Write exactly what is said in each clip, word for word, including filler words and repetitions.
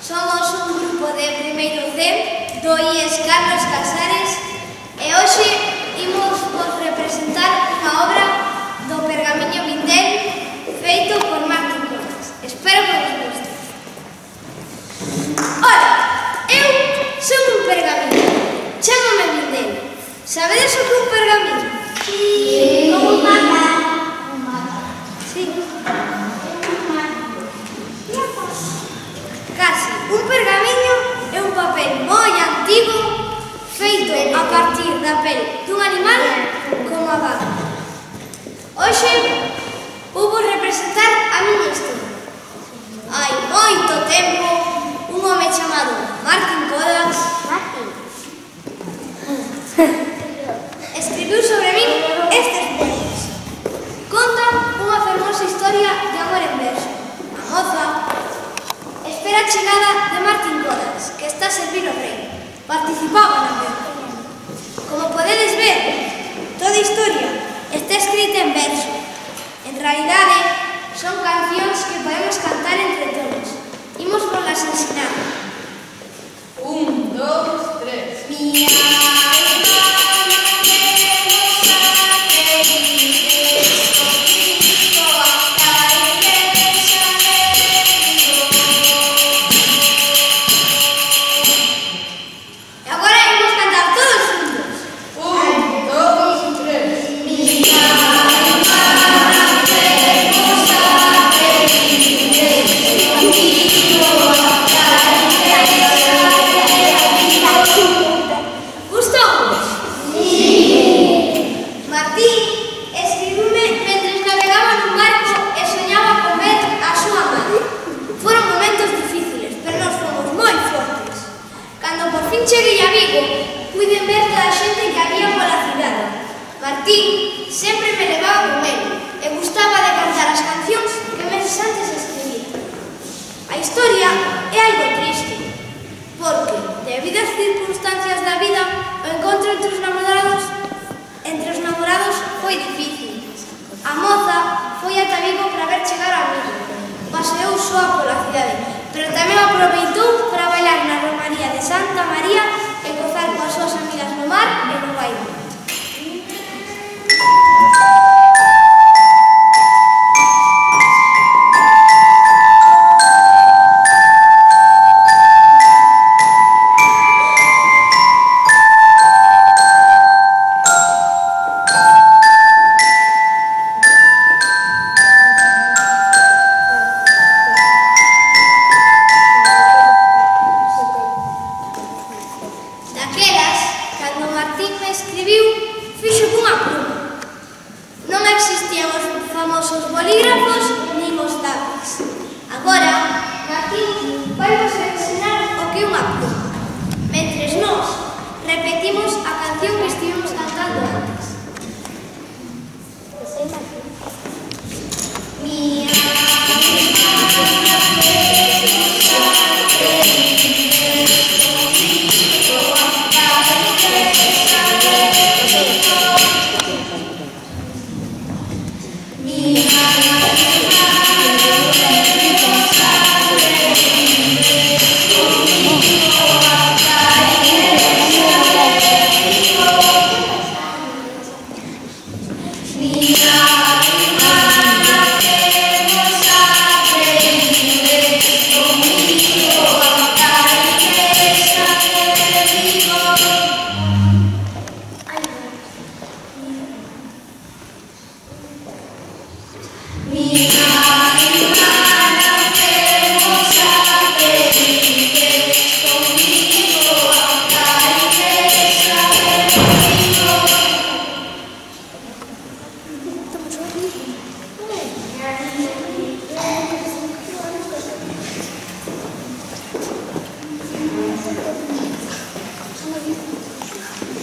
Somos un grupo de primeiro C do I E S Carlos Casares e hoxe imos vos representar unha obra do Pergamiño Vindel feito por Martín Codas. Espero que vos guste. Ola, eu son un pergamiño, chámame Vindel. Sabedes o que é un pergamiño? Sí. Como un mapa. Un mapa. Sí. Casi. Un pergamiño é un papel moi antigo feito a partir da pel dun animal como a vaca. Hoxe vou vos representar a miña historia. Hai moito tempo, un home chamado Martín Codas escribiu sobre min estes poemas. Contan unha fermosa historia de amor en verso. A moza espera a chegada de Martín Codas, que está a servir o rei. Participaba na guerra. Como podedes ver, toda a historia está escrita en verso. En realidade, son cancións que podemos cantar entre todos. Imos volas ensinar. Un, dos, tres. Mía. Cheguei a Vigo, puiden ver toda a xente que había pola cidade. Martín sempre me levaba con ele e gustaba de cantar as cancións que meses antes escribía. A historia é algo triste, porque, debido ás circunstancias da vida, o encontro entre os namorados entre os namorados foi difícil. A moza foi ata Vigo para ver chegar a Vigo. Paseou soa pola cidade, pero tamén aproveitou para bailar na Romaría de Santa María e gozar coas súas amigas no mar e no baile. Escribiu, fixo cunha pluma. Non existían os famosos bolígrafos nin os lápiz. Agora, Martín vai vos ensinar o que é unha pluma. Mentres nós repetimos a canción que estivemos cantando antes. Mía.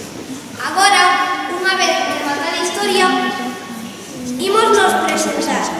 Agora, unha vez rematada a historia, imos nos presentar.